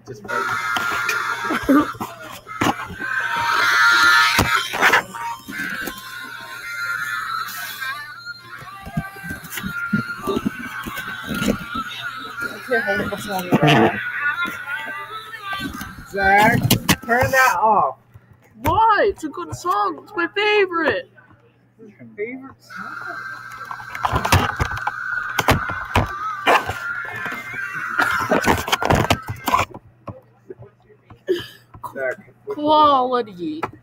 Just Zach, turn that off. Why? It's a good song. It's my favorite. Your favorite song? Zach, Quality.